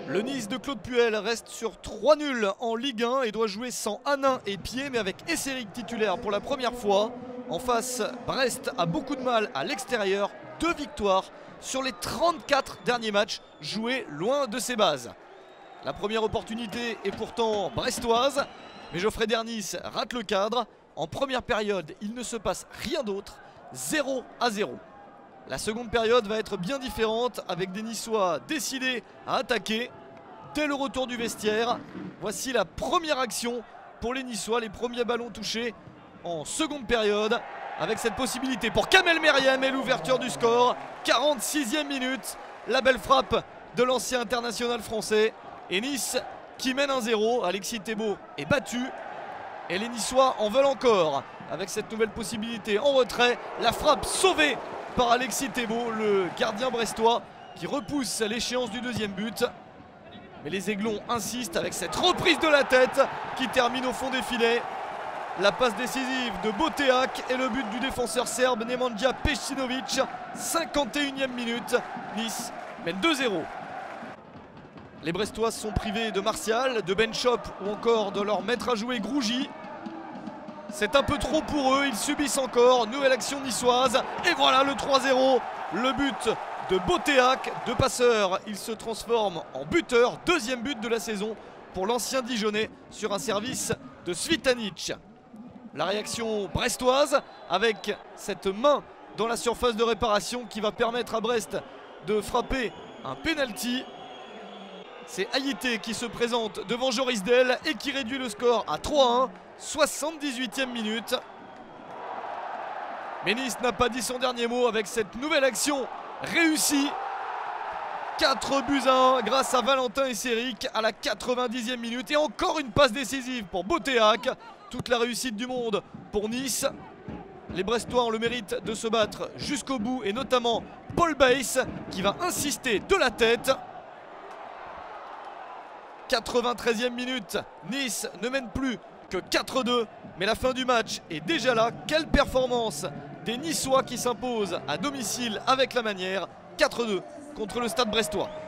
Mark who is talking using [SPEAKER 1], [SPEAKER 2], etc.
[SPEAKER 1] Le Nice de Claude Puel reste sur 3 nuls en Ligue 1 et doit jouer sans Hanin et Pied, mais avec Esseric titulaire pour la première fois. En face, Brest a beaucoup de mal à l'extérieur. 2 victoires sur les 34 derniers matchs joués loin de ses bases. La première opportunité est pourtant brestoise, mais Geoffrey Dernis rate le cadre. En première période, il ne se passe rien d'autre, 0-0. La seconde période va être bien différente avec des Niçois décidés à attaquer dès le retour du vestiaire. Voici la première action pour les Niçois, les premiers ballons touchés en seconde période avec cette possibilité pour Kamel Meriem et l'ouverture du score. 46e minute, la belle frappe de l'ancien international français et Nice qui mène 1-0. Alexis Thébault est battu et les Niçois en veulent encore avec cette nouvelle possibilité en retrait. La frappe sauvée par Alexis Thébault, le gardien brestois qui repousse l'échéance du deuxième but. Mais les Aiglons insistent avec cette reprise de la tête qui termine au fond des filets. La passe décisive de Boteak et le but du défenseur serbe Nemanja Pejcinovic. 51e minute, Nice mène 2-0. Les Brestois sont privés de Martial, de Benchop ou encore de leur maître à jouer Grougy. C'est un peu trop pour eux, ils subissent encore. Nouvelle action niçoise et voilà le 3-0. Le but de Boteak, de passeur, il se transforme en buteur. Deuxième but de la saison pour l'ancien Dijonais sur un service de Svitanic. La réaction brestoise avec cette main dans la surface de réparation qui va permettre à Brest de frapper un penalty. C'est Haïté qui se présente devant Joris Del et qui réduit le score à 3-1. 78e minute. Mais Nice n'a pas dit son dernier mot avec cette nouvelle action réussie. 4 buts à 1 grâce à Valentin Esseric à la 90e minute. Et encore une passe décisive pour Boteak. Toute la réussite du monde pour Nice. Les Brestois ont le mérite de se battre jusqu'au bout. Et notamment Paul Baes qui va insister de la tête. 93e minute. Nice ne mène plus que 4-2, mais la fin du match est déjà là. Quelle performance des Niçois qui s'imposent à domicile avec la manière. 4-2 contre le Stade brestois.